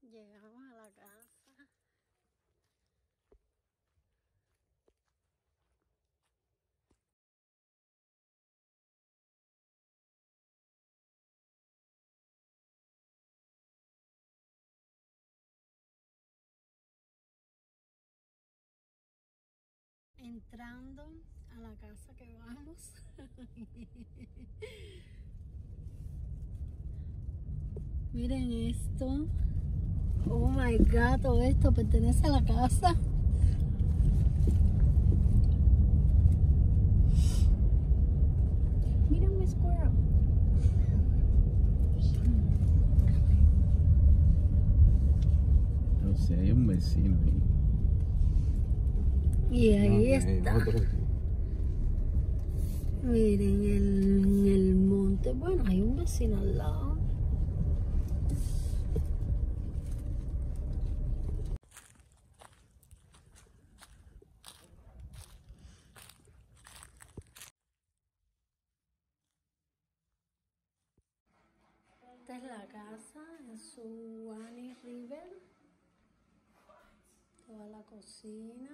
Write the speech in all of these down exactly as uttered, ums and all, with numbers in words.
Llegamos a la casa. Entrando a la casa que vamos. Miren esto. Oh my God, todo esto pertenece a la casa. Miren mi squirrel. No sé, hay un vecino ahí. Y ahí No, está. hay otro. Miren el, en el monte. Bueno, hay un vecino al lado. Esta es la casa en Suwannee River. Toda la cocina.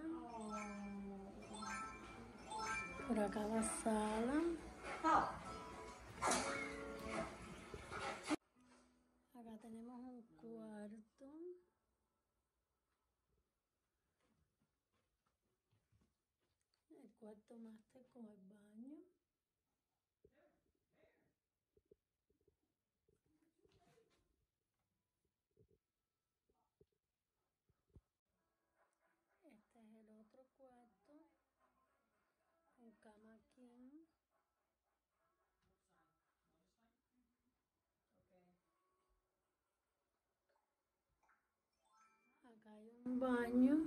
Por acá la sala. Acá tenemos un cuarto. El cuarto máster con el baño. Este es el otro cuarto con cama king. Acá hay un baño.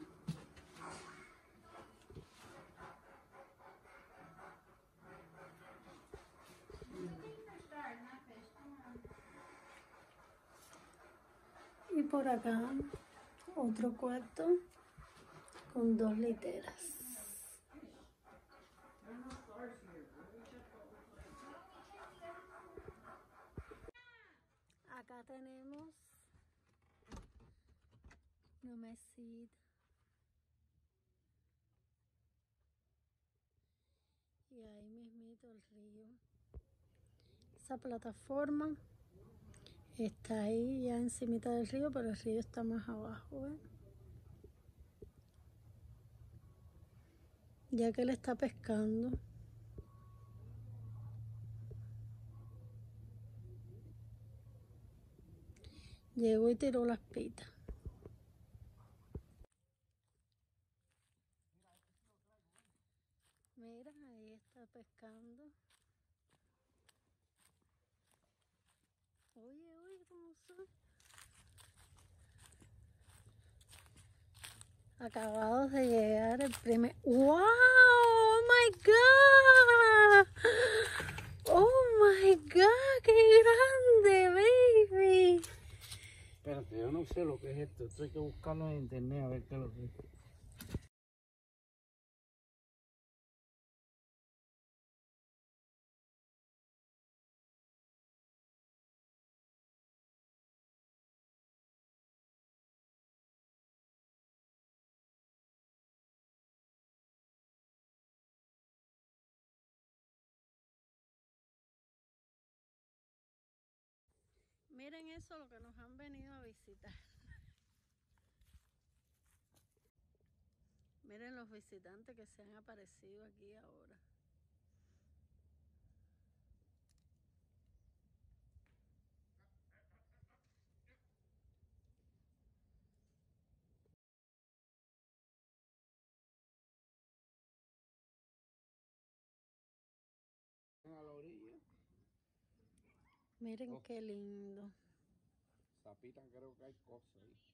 Y por acá otro cuarto con dos literas. Acá tenemos una mesita. Y ahí mismito el río. Esa plataforma está ahí ya encimita del río, pero el río está más abajo, ¿eh? Ya que él está pescando. Llegó y tiró las pitas. Mira, ahí está pescando. Oye, oye, ¿cómo son? Acabados de llegar el primer... ¡Wow! ¡Oh, my God! ¡Oh, my God! ¡Qué grande, baby! Espérate, yo no sé lo que es esto. Esto hay que buscarlo en internet a ver qué es lo que es. Miren eso, lo que nos han venido a visitar. Miren los visitantes que se han aparecido aquí ahora. A la orilla. Miren Oh. qué lindo. Zapita, creo que hay cosas ahí.